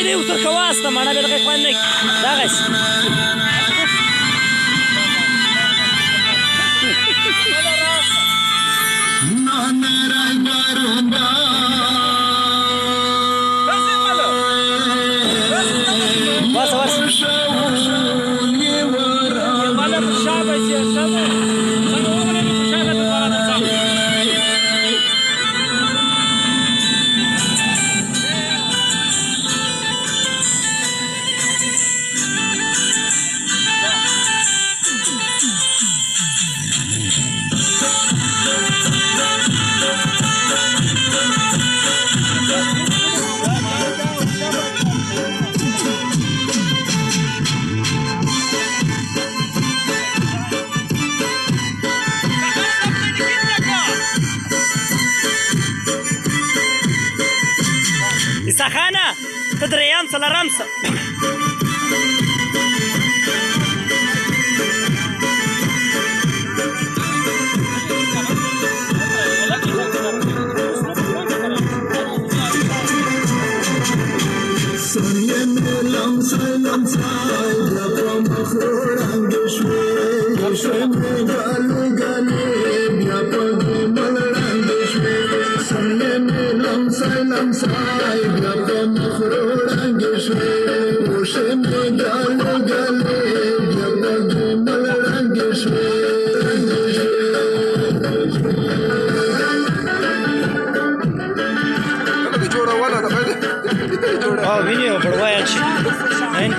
دی وسر کواسته مانا به دغه خوان نه دغه سخانه ته درېیم څلورم څه ویني بڑوایا شي نن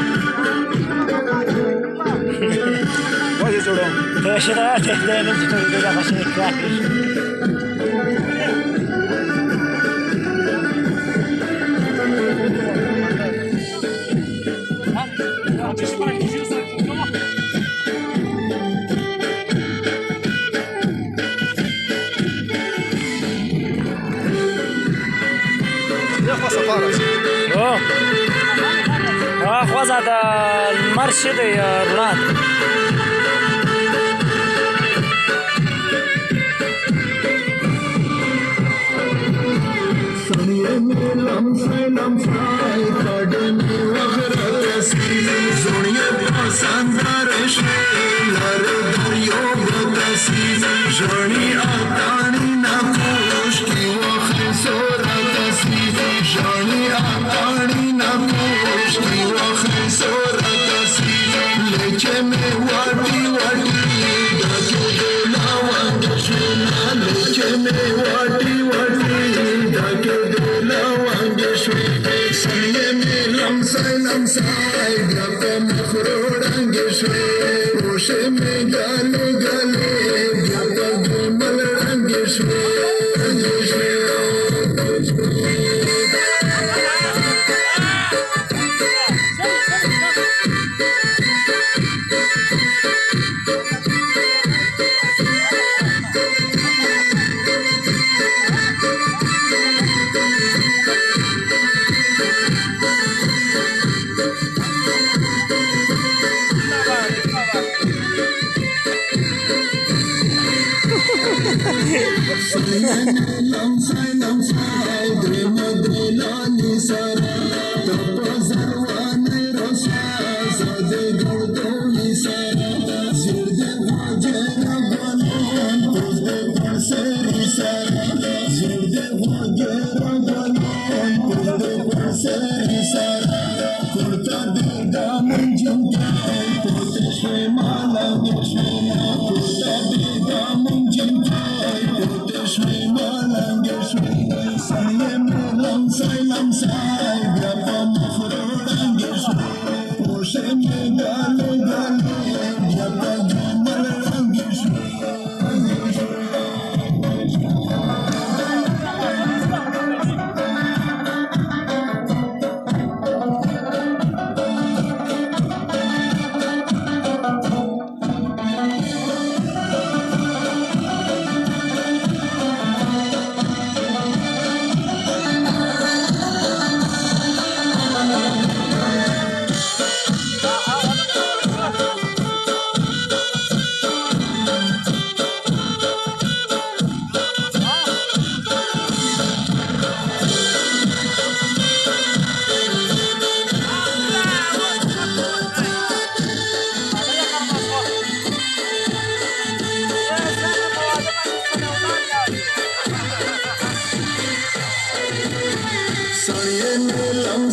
وایي جوړو ته شرا ته دې نه څه دا ماشين کراکې خوازه د لمر شي دی رڼا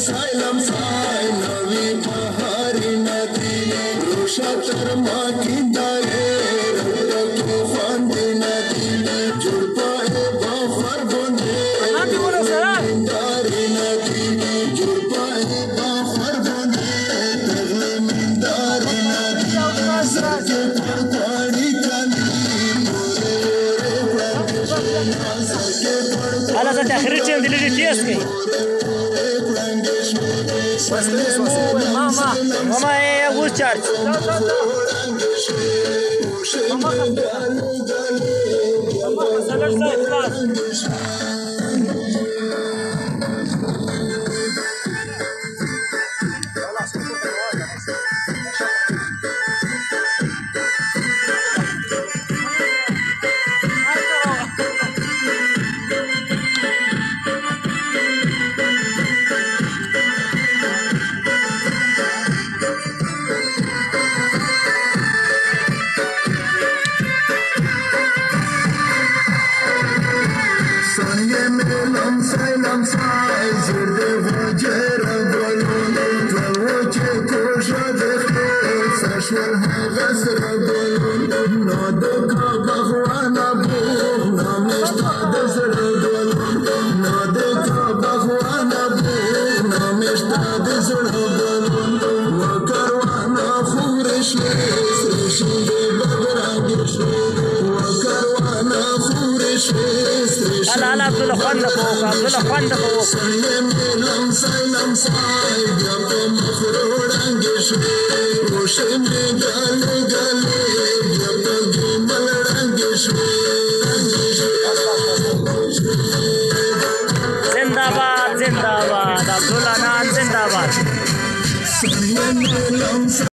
सायलम साय नवी पहारी नदी रोशातर माकी दाये रक्त तूफान दी नदी जुड़पाए बाफर बंदे दारी नदी जुड़पाए बाफर बंदे तगले मिंदारी नदी सके पड़ताड़ी कानी على ذات آخرتين دي اللي تيسكي ماما ايه ابو تشارج Lam say zirde vajera golun tvoche kosha dekhe sashwar hagasra golun nado ka baghwana bu nameshta desra golun nado ka baghwana bu nameshta desra golun wa karwana khurish srishinde bagragish wa karwana khurish هلا هلا عبد الله خواننا فوق عبد الله خواننا فوق سلام صاي يقوم مفرور انجش وشم قال يقوم جمل انجش जिंदाबाद जिंदाबाद अब्दुल्ला नान जिंदाबाद